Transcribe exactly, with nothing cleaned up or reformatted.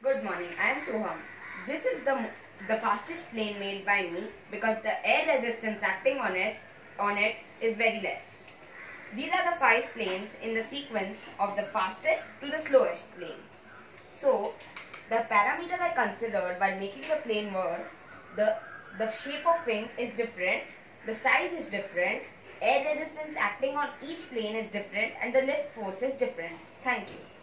Good morning, I am Soham. This is the the fastest plane made by me because the air resistance acting on it, on it is very less. These are the five planes in the sequence of the fastest to the slowest plane. So, the parameters I considered while making the plane were the, the shape of wing is different, the size is different, air resistance acting on each plane is different, and the lift force is different. Thank you.